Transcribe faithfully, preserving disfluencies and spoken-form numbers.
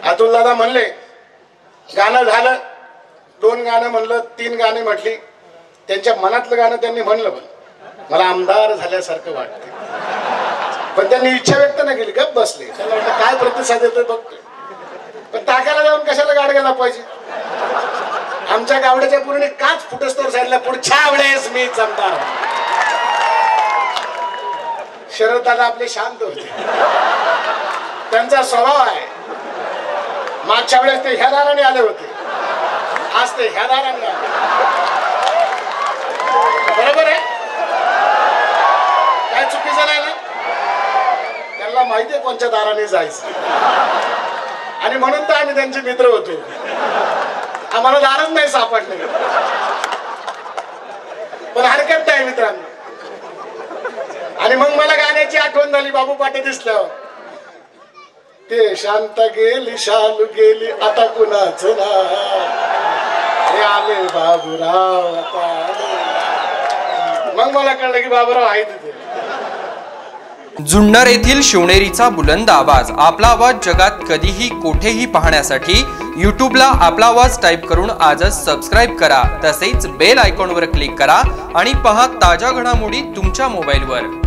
अतुल दादा म्हणले गाणं झालं, दोन गाणं म्हणलं, तीन गाणे म्हटली, त्यांच्या मनातलं गाणं त्यांनी म्हणलं, पण मला आमदार झाल्यासारखं वाटते, पण त्यांनी इच्छा व्यक्त नाही केली, गप बसले. त्याला म्हटलं काय प्रतिसाद येतोय बघतोय, पण टाकायला जाऊन कशाला गाड गेला पाहिजे. आमच्या गावड्याच्या पूर्ण काच फुटस्तोर सांगितलं पुढच्या वेळेस मी आमदार. शरद दादा आपले शांत होते, त्यांचा स्वभाव आहे. मागच्या वेळेस ते ह्या दाराने आले होते, आज ते ह्या दाराने आले. बरोबर आहे, काय चुकीचं नाही ना. त्यांना माहितीये कोणत्या दाराने जायचं, आणि म्हणून तर आम्ही त्यांचे मित्र होतो. आम्हाला दारच नाही सापडले, पण हरकत नाही मित्रांनो. आणि मग मला गाण्याची आठवण झाली बाबू पाटे दिसल्यावर. ते शांत गेली शालू गेली आता कुणाच ना, हे आले बाबूराव आता आले. मग मला कळलं की बाबूराव आहे तिथे. जुन्नर येथील शिवनेरीचा बुलंद आवाज, आपला आवाज जगात कधीही कोठेही पाहण्यासाठी यूट्यूबला आपला आवाज टाइप करून आजच सबस्क्राइब करा. तसेच बेल आयकॉनवर क्लिक करा आणि पहा ताज्या घडामोडी तुमच्या मोबाईलवर.